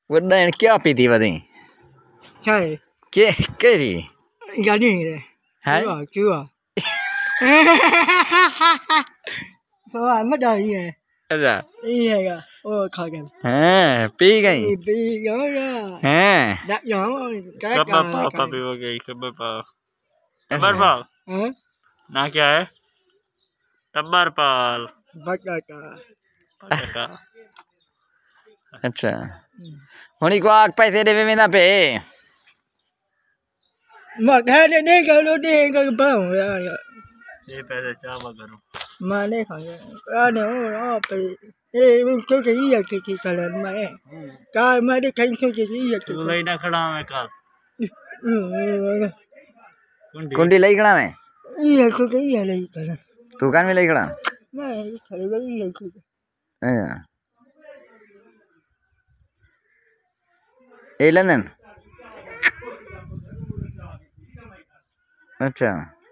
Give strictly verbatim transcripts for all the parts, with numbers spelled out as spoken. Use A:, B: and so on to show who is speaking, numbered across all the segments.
A: वड्डा क्या पीती वदी
B: क्या है
A: के केरी
B: याद नहीं रहे
A: है
B: क्यों क्यों तो मत डाली है
A: अच्छा
B: ये है क्या ओ खा गया
A: हैं पी गई
B: पी गया
A: हैं
B: đã nhỏ cái
C: कब पापा पापी हो गई कब पापा टब्बर पाल
B: हैं
C: ना क्या है टब्बर पाल
B: बच्चा का
C: पक्का
A: अच्छा हुनी को आग पैसे देवे में ना पे
B: mà cái này đi cái đó đi cái bao rồi
C: ये पैसे चावा करूं
B: mà này phải cái này nó phải ê cái cái gì cái cái cái này mà cái mà đi cái cái cái gì cái
C: तू लई ना खड़ा मैं का कुंडी
A: कुंडी लई खड़ा में
B: ये cái cái gì này cái này
A: तू कान में लई खड़ा
B: mà cái cái gì cái
A: अच्छा ए लंदन अच्छा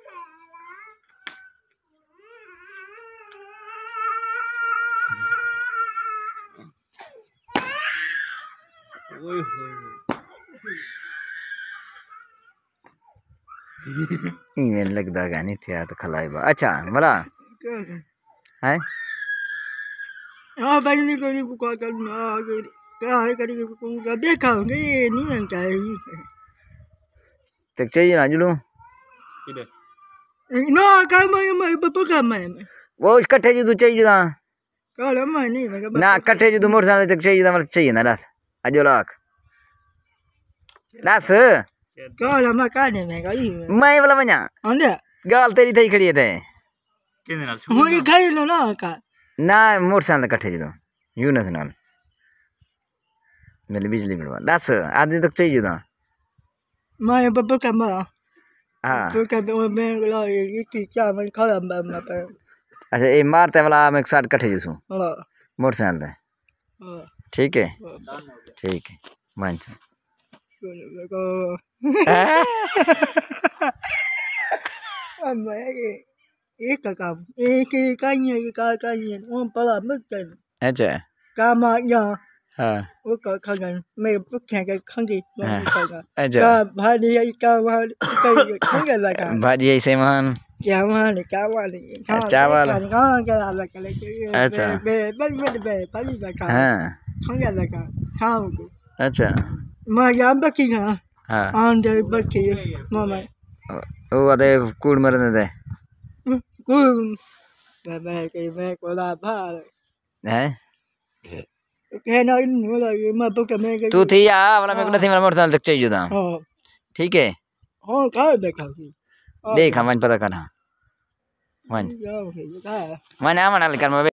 C: ओए
A: ईमेल लगदा गा नहीं थिया तो खलाई बा अच्छा बोला है
B: हाँ भाई नहीं कोई को क्या करना क्या है करी को देखा होंगे ये नहीं है क्या है
A: तक चाहिए ना जुलू
C: इधर
B: nó cái mấy mấy bắp cái mày
A: वो इकट्ठे जो तू चाहिए ना
B: cái đó mày नहीं mày
A: ना इकट्ठे जो तू मोटरसाइकिल तक चाहिए ना मतलब चाहिए ना रात अजो लाख लास
B: cái đó mà cái này mày cái gì
A: मैं वाला बना
B: anh đấy
A: गाल तेरी थई खड़ी है ते
C: किने नाल
B: मैं खाई लो ना का
A: ना मोटरसाइकिल इकट्ठे जो यू ना नाल मेरे बिजली बिल लास आदमी तक चाहिए ना
B: मैं बप का मा
A: हाँ
B: तो का मैं लो ये की क्या मैं खा ला मैं मैं
A: अच्छा ये मारते वाला मैं एक साथ इकट्ठे जो
B: हां
A: मोटरसाइकिल ते
B: हां
A: ठीक है ठीक है मान
B: को मैं ये एक का काम एक cái gì cái cái gì nó phải mất chân
A: अच्छा
B: cái mà nhà
A: हाँ
B: वो का खाना मैं वो क्या का खांगी मैं खाएगा
A: अच्छा
B: का भारी का भारी का खाएगा लगा
A: भाजी ऐसे मान
B: क्या वाले क्या वाले
A: चावल
B: हाँ क्या लगा लगा
A: अच्छा
B: बे बे बे बे पाली लगा
A: हाँ
B: खाएगा लगा खाओगे
A: अच्छा
B: मैं यहाँ बकी ना
A: हाँ
B: आंधे बकी मामा
A: वो आते कूड़ मरने दे
B: कुल मैं मैं के मैं को ला भार
A: हैं
B: के ना इन वाला ये मैं बका मैं के
A: तू थी या वाला मेरे को नहीं मेरा मोटरसाइकिल तक चाहिए था
B: हाँ
A: ठीक है
B: हाँ क्या देखा कि
A: देख मन पता करना मन
B: क्या हो गया
A: मन आमना लेकर मैं